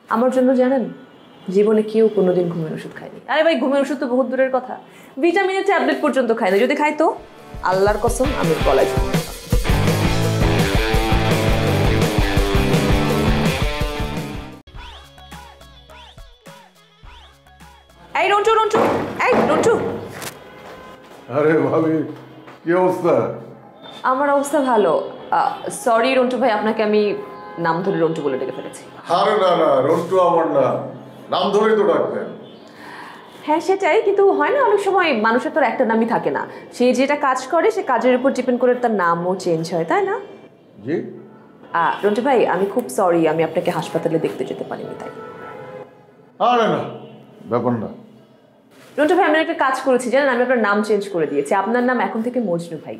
আমার জন্য জানেন জীবনে কেউ কোনোদিন ঘুমের ওষুধ খায়নি। আরে ভাই ঘুমের ওষুধ তো বহুত দূরের কথা, ভিটামিনের ট্যাবলেট পর্যন্ত খায় না। যদি খাই তো আল্লাহর কসম আমি গলায় ঝুলবো। এই রন্টু রন্টু, এই রন্টু। আরে ভাবি কি অবস্থা? আমার অবস্থা ভালো। সরি রন্টু ভাই, আপনাকে আমি নাম ধরে রন্টু বলে ডেকে ফেলেছি। আরে না না, রন্টু আমার নাম ধরেই তো ডাকবেন। হ্যাঁ সেটাই, কিন্তু হয় না অনেক সময় মানুষের তো একটা নামই থাকে না, সে যেটা কাজ করে সে কাজের উপর ডিপেন্ড করে তার নামও চেঞ্জ হয়, তাই না? জি রন্টু ভাই আমি খুব সরি, আমি আপনাকে হাসপাতালে দেখতে যেতে পারিনি তাই। আরে না, ব্যাপার না। রন্টু ভাই আমি একটা কাজ করেছি জানেন, আমি আপনার নাম চেঞ্জ করে দিয়েছি, আপনার নাম এখন থেকে মজনু ভাই।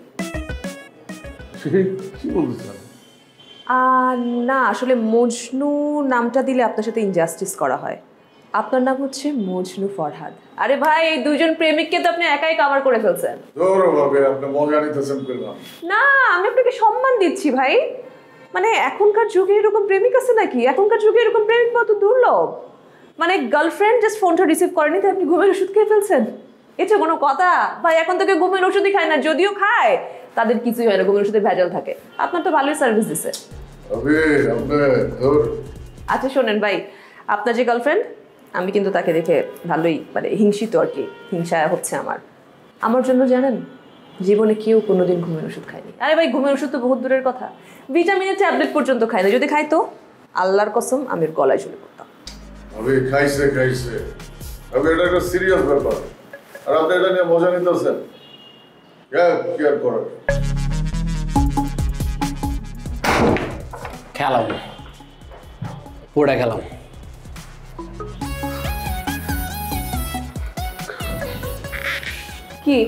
কি বলতেছেন? না আসলে মজনু নামটা দিলে আপনার সাথে ইনজাস্টিস করা হয়, আপনার নাম হচ্ছে মজনু ফরহাদ। আরে ভাই দুইজন প্রেমিককে তো আপনি একাই কভার করে ফেলছেন। আপনি মজা নিতেছেন পেলাম না, আমি আপনাকে সম্মান দিচ্ছি ভাই। মানে এখনকার যুগে এরকম প্রেমিক আছে নাকি? এখনকার যুগে এরকম প্রেমিক পাওয়া তো দুর্লভ। মানে গার্লফ্রেন্ড জাস্ট ফোনটা রিসিভ করেনি তো আপনি ঘুমের ওষুধ খেয়ে ফেলছেন, এটা কোনো কথা? ভাই এখন থেকে ঘুমের ওষুধই খায় না, যদিও খায় তাদের কিছুই হয় না, ঘুমের ওষুধে ভেজাল থাকে। আপনার তো ভালোই সার্ভিস দিছে। আচ্ছা শোনেন ভাই, আপনার যে গার্লফ্রেন্ড আমি কিন্তু তাকে দেখে ভালোই মানে হিংসিত আর কি, হিংসা হচ্ছে আমার জন্য জানেন জীবনে কেউ কোনোদিন ঘুমের ওষুধ খায়নি। আরে ভাই ঘুমের ওষুধ তো বহুত দূরের কথা, ভিটামিনের ট্যাবলেট পর্যন্ত খায় না। যদি খাই তো আল্লাহর কসম আমি গলায় ঝুলে পড়তাম। খাইছে এটা একটা সিরিয়াস ব্যাপার, আর আপনি এটা নিয়ে মজা নিতেছেন। কেয়ার করেন। খেলাম পুরা খেলাম। কি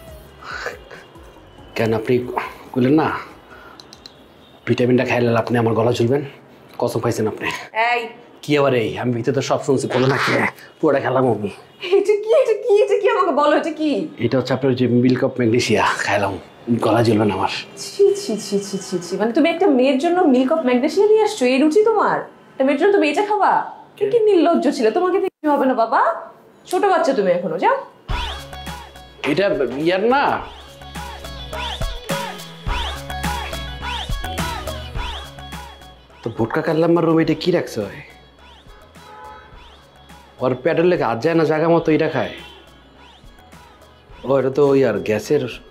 কেন আপনি বললেন না ভিটামিনটা খাইলে আপনি আমার গলা ঝুলবেন? কসম খাইছেন আপনি? এই কি আবার এই আমি ভিতরে তো সব শুনছি, বলো না কি পুরা খেলাম আমি। এটা কি আমাকে বলো, এটা কি? এটা হচ্ছে আপনার যে মিল্ক অফ ম্যাগনেসিয়া খাইলাম, গলা ঝুলবেন আমার। ছি ছি ছি ছি ছি ছি, মানে তুমি একটা মেয়ের জন্য মিল্ক অফ ম্যাগনেসিয়া নিয়ে আসছো? এই রুচি তোমার? একটা মেয়ের জন্য তুমি এটা খাবা? কি নির্লজ্জ ছিল, তোমাকে দেখতে হবে না বাবা, ছোট বাচ্চা তুমি এখনো। যাও। এটা ইয়ার না, তো ভুটকা কাটলাম আমার রুমে, এটা কি রাখছো? ওর পেটের লেগে আজ যায় না জায়গা মতো এটা খায়। ও এটা তো ওই আর গ্যাসের